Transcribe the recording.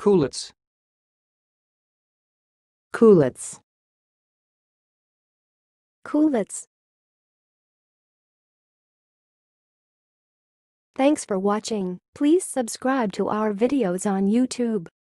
Culets. Culets. Culets. Thanks for watching. Please subscribe to our videos on YouTube.